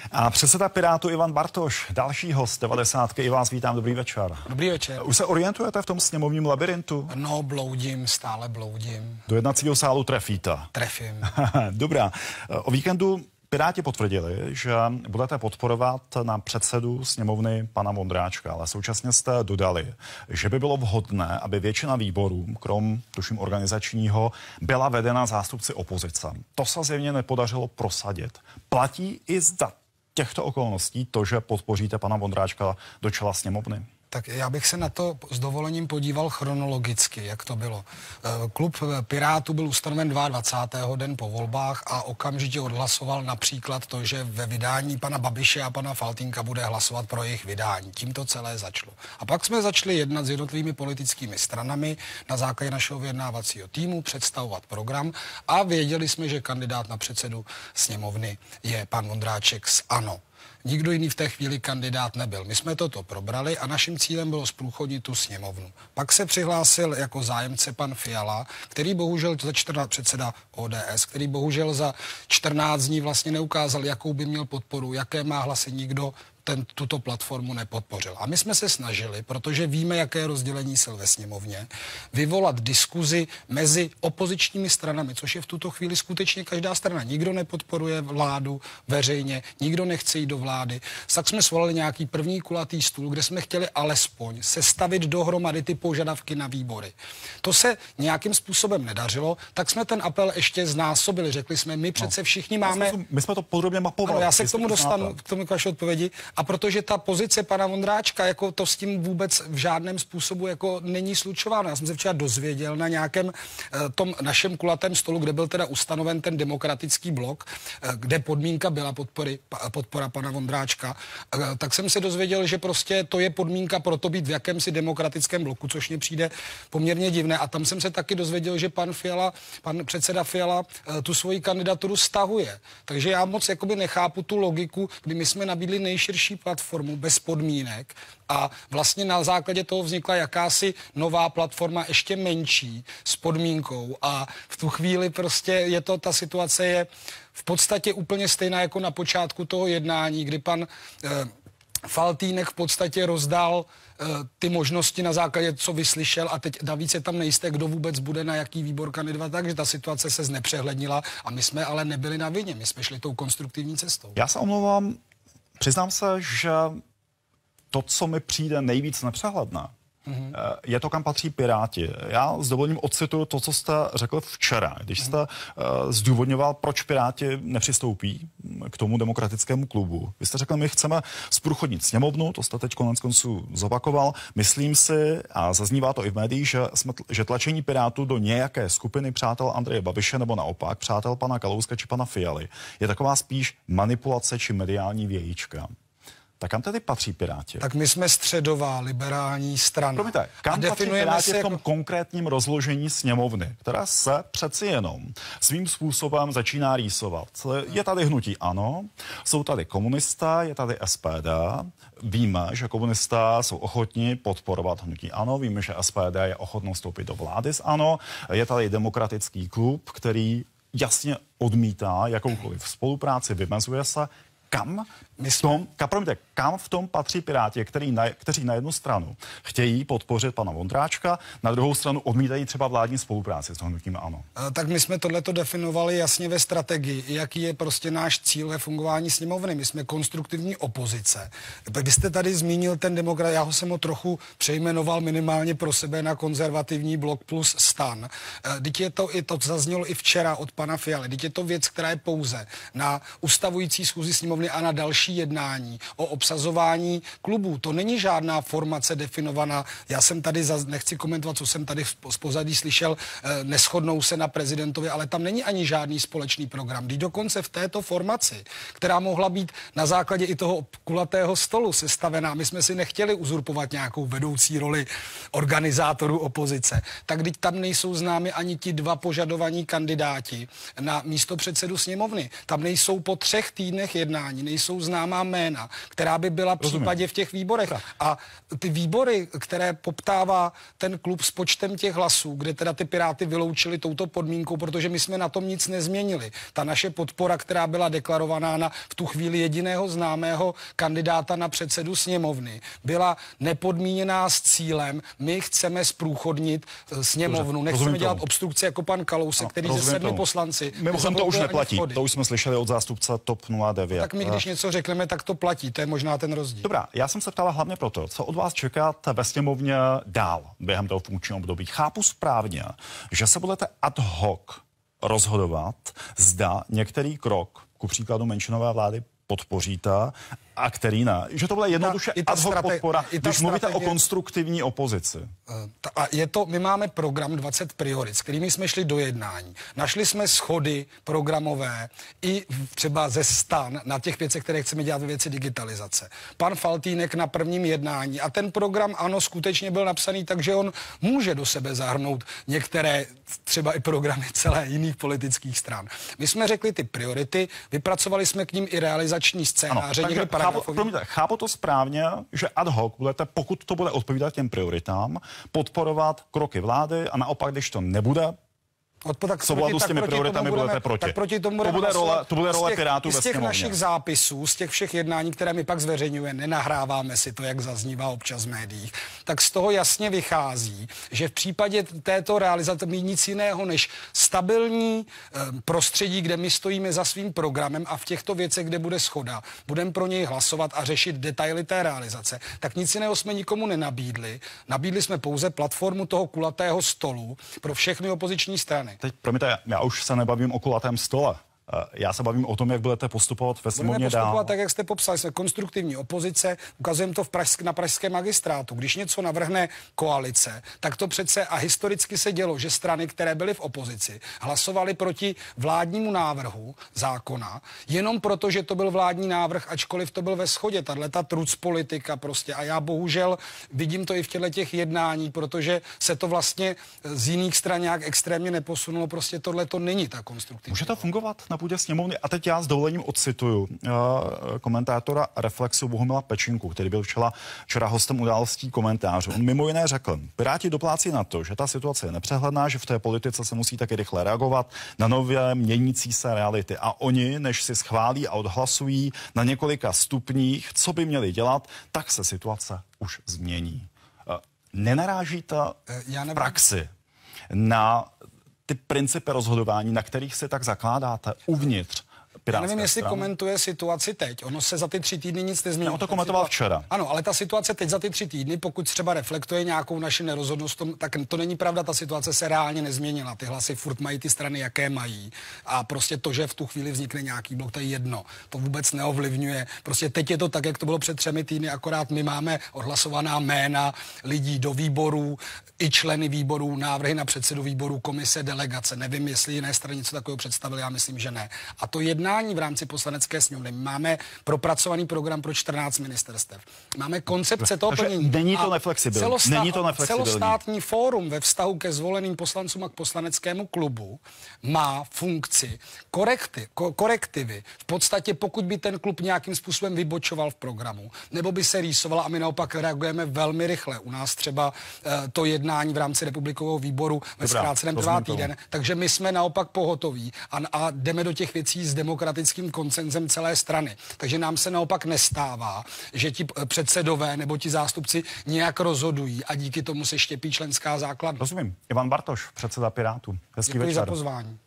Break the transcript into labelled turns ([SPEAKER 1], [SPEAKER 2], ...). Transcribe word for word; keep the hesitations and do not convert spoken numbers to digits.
[SPEAKER 1] A předseda Pirátů Ivan Bartoš, další host devadesátky, i vás vítám, dobrý večer.
[SPEAKER 2] Dobrý večer.
[SPEAKER 1] Už se orientujete v tom sněmovním labirintu?
[SPEAKER 2] No, bloudím, stále bloudím.
[SPEAKER 1] Do jednacího sálu trefíte?
[SPEAKER 2] Trefím.
[SPEAKER 1] Dobrá. O víkendu Piráti potvrdili, že budete podporovat na předsedu sněmovny pana Vondráčka, ale současně jste dodali, že by bylo vhodné, aby většina výborů, krom tuším organizačního, byla vedena zástupci opozice. To se zjevně nepodařilo prosadit. Platí i za těchto okolností to, že podpoříte pana Vondráčka do čela sněmovny?
[SPEAKER 2] Tak já bych se na to s dovolením podíval chronologicky, jak to bylo. Klub Pirátů byl ustanoven dvacátého druhého den po volbách a okamžitě odhlasoval například to, že ve vydání pana Babiše a pana Faltýnka bude hlasovat pro jejich vydání. Tím to celé začalo. A pak jsme začali jednat s jednotlivými politickými stranami na základě našeho vyjednávacího týmu, představovat program a věděli jsme, že kandidát na předsedu sněmovny je pan Vondráček z ANO. Nikdo jiný v té chvíli kandidát nebyl. My jsme toto probrali a naším cílem bylo zprůchodnit tu sněmovnu. Pak se přihlásil jako zájemce pan Fiala, který bohužel za čtrnáct předseda O D S, který bohužel za čtrnáct dní vlastně neukázal, jakou by měl podporu, jaké má hlasy, nikdo ten, tuto platformu nepodpořil. A my jsme se snažili, protože víme, jaké je rozdělení sil ve sněmovně, vyvolat diskuzi mezi opozičními stranami, což je v tuto chvíli skutečně každá strana. Nikdo nepodporuje vládu veřejně, nikdo nechce jít do vlády. Tak jsme svolali nějaký první kulatý stůl, kde jsme chtěli alespoň sestavit dohromady ty požadavky na výbory. To se nějakým způsobem nedařilo, tak jsme ten apel ještě znásobili. Řekli jsme, my přece všichni máme...
[SPEAKER 1] My jsme to podrobně mapovali.
[SPEAKER 2] Ano, já se k tomu dostanu, k tomu k vaší odpovědi. A protože ta pozice pana Vondráčka, jako to s tím vůbec v žádném způsobu jako není slučována. Já jsem se včera dozvěděl na nějakém uh, tom našem kulatém stolu, kde byl teda ustanoven ten demokratický blok, uh, kde podmínka byla podpory, pa, podpora pana Vondráčka, uh, tak jsem se dozvěděl, že prostě to je podmínka pro to být v jakémsi demokratickém bloku, což mně přijde poměrně divné. A tam jsem se taky dozvěděl, že pan Fiala, pan předseda Fiala uh, tu svoji kandidaturu stahuje. Takže já moc jakoby nechápu tu logiku, kdy my jsme nabídli nejširší platformu bez podmínek a vlastně na základě toho vznikla jakási nová platforma ještě menší s podmínkou a v tu chvíli prostě je to, ta situace je v podstatě úplně stejná jako na počátku toho jednání, kdy pan eh, Faltýnek v podstatě rozdal uh, ty možnosti na základě, co vyslyšel a teď navíc je tam nejisté, kdo vůbec bude na jaký výbor kandidovat, takže ta situace se znepřehlednila a my jsme ale nebyli na vině, my jsme šli tou konstruktivní cestou.
[SPEAKER 1] Já se omlouvám, přiznám se, že to, co mi přijde nejvíc nepřehledné, mm-hmm. je to, kam patří Piráti. Já s dovolením ocituju to, co jste řekl včera, když jste mm-hmm. uh, zdůvodňoval, proč Piráti nepřistoupí k tomu demokratickému klubu. Vy jste řekl, my chceme zprůchodnit sněmovnu, to jste teď konec konců zopakoval. Myslím si, a zaznívá to i v médiích, že, jsme, že tlačení Pirátů do nějaké skupiny přátel Andreje Babiše nebo naopak přátel pana Kalouska či pana Fialy je taková spíš manipulace či mediální vějíčka. Tak kam tedy patří Piráti?
[SPEAKER 2] Tak my jsme středová liberální strana.
[SPEAKER 1] Promiňte, kam patří Piráti v tom jako... konkrétním rozložení sněmovny, která se přeci jenom svým způsobem začíná rýsovat. Je tady hnutí ANO, jsou tady komunisté, je tady S P D. Víme, že komunisté jsou ochotní podporovat hnutí ANO, víme, že S P D je ochotno vstoupit do vlády s ANO, je tady demokratický klub, který jasně odmítá jakoukoliv spolupráci, vymezuje se. Kam v tom, ka, promiňte, kam v tom patří Piráti, který na, kteří na jednu stranu chtějí podpořit pana Vondráčka, na druhou stranu odmítají třeba vládní spolupráci s hnutím ANO?
[SPEAKER 2] Tak my jsme tohleto definovali jasně ve strategii, jaký je prostě náš cíl ve fungování sněmovny. My jsme konstruktivní opozice. Vy jste tady zmínil ten demokrat, já ho jsem ho trochu přejmenoval minimálně pro sebe na konzervativní blok plus stan. Teď je to, i to zaznělo i včera od pana Fialy, teď je to věc, která je pouze na ustavující schůzi sněmovny a na další jednání o obsazování klubů. To není žádná formace definovaná. Já jsem tady, za, nechci komentovat, co jsem tady z pozadí slyšel, eh, neshodnou se na prezidentovi, ale tam není ani žádný společný program. Když dokonce v této formaci, která mohla být na základě i toho kulatého stolu sestavená, my jsme si nechtěli uzurpovat nějakou vedoucí roli organizátorů opozice, tak když tam nejsou známi ani ti dva požadovaní kandidáti na místo předsedu sněmovny. Tam nejsou po třech týdnech jednání jednání nejsou známá jména, která by byla v případě v těch výborech. A ty výbory, které poptává ten klub s počtem těch hlasů, kde teda ty Piráty vyloučili touto podmínkou, protože my jsme na tom nic nezměnili. Ta naše podpora, která byla deklarovaná na v tu chvíli jediného známého kandidáta na předsedu sněmovny, byla nepodmíněná s cílem, my chceme zprůchodnit sněmovnu, nechceme dělat obstrukce jako pan Kalousek, který ze sedmi poslanci.
[SPEAKER 1] Mimochodem to už neplatí, to už jsme slyšeli od zástupce T O P nula devět.
[SPEAKER 2] Tak my, když něco řekneme, tak to platí, to je možná ten rozdíl.
[SPEAKER 1] Dobrá, já jsem se ptala hlavně proto, co od vás čekat ve sněmovně dál během toho funkčního období. Chápu správně, že se budete ad hoc rozhodovat, zda některý krok, ku příkladu menšinové vlády, podpoříte a který ne. Že to bude jednoduše ta, ad hoc strate- podpora, když mluvíte o konstruktivní opozici.
[SPEAKER 2] A je to, my máme program dvacet priorit, s kterými jsme šli do jednání. Našli jsme schody programové i třeba ze stan na těch věcech, které chceme dělat ve věci digitalizace. Pan Faltýnek na prvním jednání a ten program, ano, skutečně byl napsaný tak, že on může do sebe zahrnout některé třeba i programy celé jiných politických stran. My jsme řekli ty priority, vypracovali jsme k ním i realizační scénáře.
[SPEAKER 1] Chápu, promiňte, chápu to správně, že ad hoc budete, pokud to bude odpovídat těm prioritám, podporovat kroky vlády a naopak, když to nebude,
[SPEAKER 2] Tak
[SPEAKER 1] souladu s těmi prioritami budeme, budete proti.
[SPEAKER 2] Tak proti tomu
[SPEAKER 1] to bude role, to bude role
[SPEAKER 2] těch,
[SPEAKER 1] Pirátů ve
[SPEAKER 2] z těch
[SPEAKER 1] sněmovně.
[SPEAKER 2] našich zápisů, z těch všech jednání, které my pak zveřejňujeme, nenahráváme si to, jak zaznívá občas v médiích, tak z toho jasně vychází, že v případě této realizace mít nic jiného než stabilní eh, prostředí, kde my stojíme za svým programem a v těchto věcech, kde bude shoda, budeme pro něj hlasovat a řešit detaily té realizace, tak nic jiného jsme nikomu nenabídli. Nabídli jsme pouze platformu toho kulatého stolu pro všechny opoziční strany.
[SPEAKER 1] Teď, promiňte, já už se nebavím o kulatém stole. Já se bavím o tom, jak budete postupovat ve sněmovně dál.
[SPEAKER 2] Budeme postupovat tak, jak jste popsali. Jsme konstruktivní opozice, ukazujeme to v pražsk, na pražském magistrátu. Když něco navrhne koalice, tak to přece a historicky se dělo, že strany, které byly v opozici, hlasovaly proti vládnímu návrhu zákona, jenom proto, že to byl vládní návrh, ačkoliv to byl ve shodě. Tahle ta truc politika prostě. A já bohužel vidím to i v těchto těch jednání, protože se to vlastně z jiných stran nějak extrémně neposunulo. Prostě tohle to není tak konstruktivní.
[SPEAKER 1] Může to fungovat na půdě sněmovny? A teď já s dovolením odcituju uh, komentátora Reflexu Bohumila Pečinku, který byl včera, včera hostem Událostí komentářů. On mimo jiné řekl, Piráti doplácí na to, že ta situace je nepřehledná, že v té politice se musí taky rychle reagovat na nově měnící se reality. A oni, než si schválí a odhlasují na několika stupních, co by měli dělat, tak se situace už změní. Uh, nenarážíte v praxi na ty principy rozhodování, na kterých se tak zakládáte uvnitř Pirátské
[SPEAKER 2] Já nevím, jestli
[SPEAKER 1] strany.
[SPEAKER 2] Komentuje situaci teď. Ono se za ty tři týdny nic nezmění.
[SPEAKER 1] Já to komentoval
[SPEAKER 2] situa-
[SPEAKER 1] včera.
[SPEAKER 2] Ano, ale ta situace teď za ty tři týdny, pokud třeba reflektuje nějakou naši nerozhodnost, tak to není pravda, ta situace se reálně nezměnila. Ty hlasy furt mají ty strany, jaké mají. A prostě to, že v tu chvíli vznikne nějaký blok, to je jedno. To vůbec neovlivňuje. Prostě teď je to tak, jak to bylo před třemi týdny, akorát my máme odhlasovaná jména lidí do výborů, i členy výborů, návrhy na předsedu výborů, komise, delegace. Nevím, jestli jiné strany něco takového představili, já myslím, že ne. A to jednání v rámci poslanecké sněmovny. Máme propracovaný program pro čtrnáct ministerstev. Máme koncepce toho plnění.
[SPEAKER 1] Není to neflexibilní.
[SPEAKER 2] Celostá-
[SPEAKER 1] Není to neflexibilní.
[SPEAKER 2] Celostátní fórum ve vztahu ke zvoleným poslancům a k poslaneckému klubu má funkci korekty, ko- korektivy. V podstatě, pokud by ten klub nějakým způsobem vybočoval v programu, nebo by se rýsoval a my naopak reagujeme velmi rychle. U nás třeba e, to jednání v rámci republikového výboru ve zkráceném trvá týden, takže my jsme naopak pohotoví a, a jdeme do těch věcí s demokratickým konsenzem celé strany. Takže nám se naopak nestává, že ti předsedové nebo ti zástupci nějak rozhodují a díky tomu se štěpí členská základna.
[SPEAKER 1] Rozumím. Ivan Bartoš, předseda Pirátů. Hezký
[SPEAKER 2] Děkuji
[SPEAKER 1] večer.
[SPEAKER 2] za pozvání.